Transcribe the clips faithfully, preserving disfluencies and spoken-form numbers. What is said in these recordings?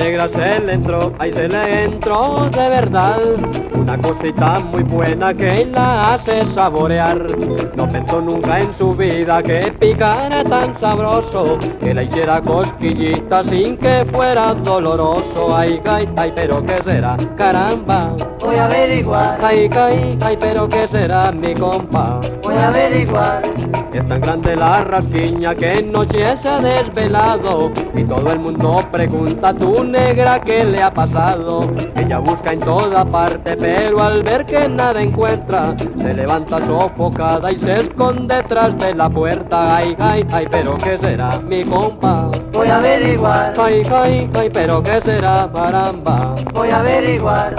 negra se le entró, ahí se le entró de verdad. Una cosita muy buena que la hace saborear. No pensó nunca en su vida que picara tan sabroso, que la hiciera cosquillita sin que fuera doloroso. Ay, ay, ay, pero qué será, caramba, voy a averiguar. Ay, ay, ay, pero qué será, mi compa, voy a averiguar. Es tan grande la rasquiña que en noche se ha desvelado y todo el mundo pregunta a tu negra qué le ha pasado. Ella busca en toda parte, pero al ver que nada encuentra, se levanta sofocada y se esconde detrás de la puerta. Ay, ay, ay, pero qué será, mi compa, voy a averiguar. Ay, ay, ay, pero qué será, caramba, voy a averiguar.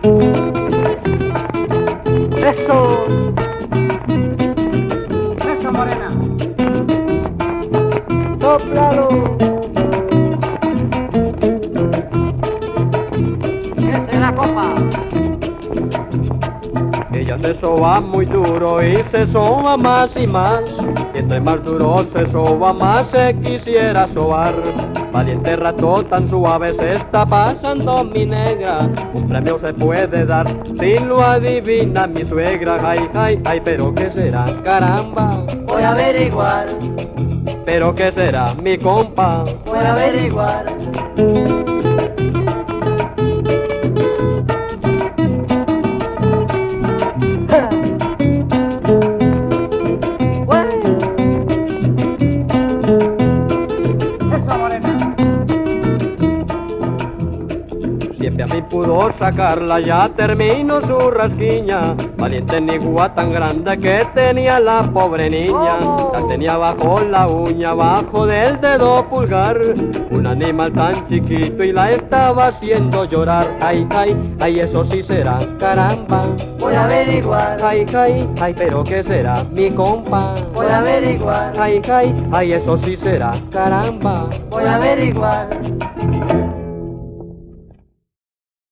Eso. Eso, morena. Sóplalo. ¿Qué será, compa? Ella se soba muy duro y se soba más y más, y entre más duro se soba más se quisiera sobar. Valiente rato tan suave se está pasando mi negra, un premio se puede dar si lo adivina mi suegra. Ay, ay, ay, pero qué será, caramba, voy a averiguar. Pero qué será, mi compa, voy a averiguar. Siempre a mí pudo sacarla, ya terminó su rasquiña. Valiente nigua tan grande que tenía la pobre niña. La tenía bajo la uña, bajo del dedo pulgar. Un animal tan chiquito y la estaba haciendo llorar. Ay, ay, ay, eso sí será, caramba, voy a averiguar. Ay, ay, ay, pero qué será, mi compa, voy a averiguar. Ay, ay, ay, eso sí será, caramba, voy a averiguar.